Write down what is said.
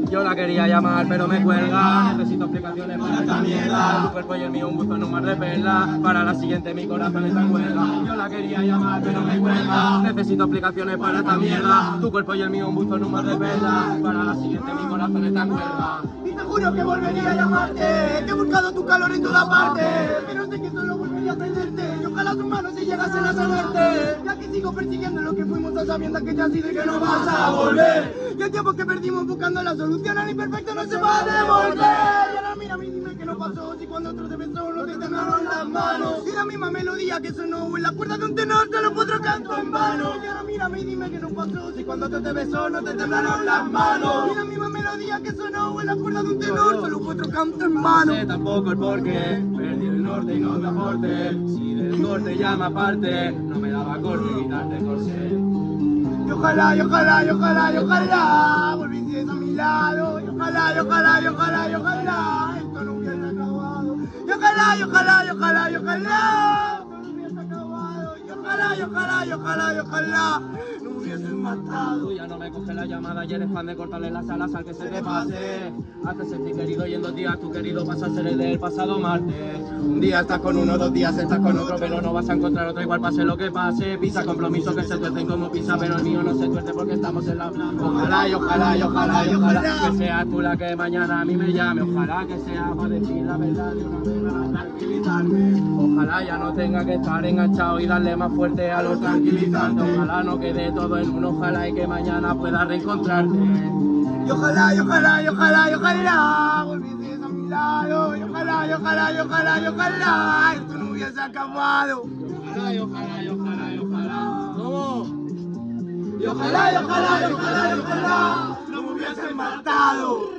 Yo la quería llamar, pero me cuelga. Necesito explicaciones para esta mierda. Tu cuerpo y el mío un busto en un mar de perlas. Para la siguiente mi corazón está en huelga. Yo la quería llamar, pero me cuelga. Necesito explicaciones para esta mierda. Tu cuerpo y el mío un busto en un mar de perlas. Para la siguiente mi corazón está en huelga. Y te juro que volvería a llamarte. Te he buscado tu calor en toda parte. Pero sé que solo volvería a perderte. Y ojalá tus manos si llegasen a sanarte. Ya que sigo persiguiendo lo que fuimos a sabiendas que ya has sido y que no vas a volver. Y el tiempo que perdimos buscando la solución al imperfecto no se va a devolver. Y ahora mira, dime qué no pasó. Si cuando otro te besó no te temblaron las manos. Y la misma melodía que sonó en la cuerda de un tenor solo fue otro canto en vano. Y ahora mírame y dime qué no pasó. Si cuando otro te besó no te temblaron las manos. Y la misma melodía que sonó en la cuerda de un tenor solo fue otro canto en vano. No sé tampoco el porqué. Perdí el norte y no me aporte. Si del norte llama aparte, no me daba corte quitarte corsé. Y ojalá volvieses a mi lado. Y ojalá esto no hubiese acabado. Y ojalá esto no hubiese acabado. Y ojalá no me hubiesen matado. Tú ya no me coges la llamada y eres fan de cortarle las alas al que se te pase. Haces sentir querido y en 2 días tu querido pasa a ser el del pasado martes. Un día estás con uno, 2 días estás con otro, pero no vas a encontrar otro igual pase lo que pase. Pisa compromiso que se tuercen como pisa, pero el mío no se tuerce porque estamos en la... Ojalá que seas tú la que mañana a mí me llame. Ojalá que sea para decir la verdad de una vez para tranquilizarme. Ojalá ya no tenga que estar enganchado y darle más fuerte a los tranquilizantes. Ojalá no quede todo en uno, ojalá y que mañana pueda reencontrarte. Y ojalá volvieses a mi lado. Y ojalá esto no hubiese acabado. ¿Cómo? Y ojalá no me hubiesen matado.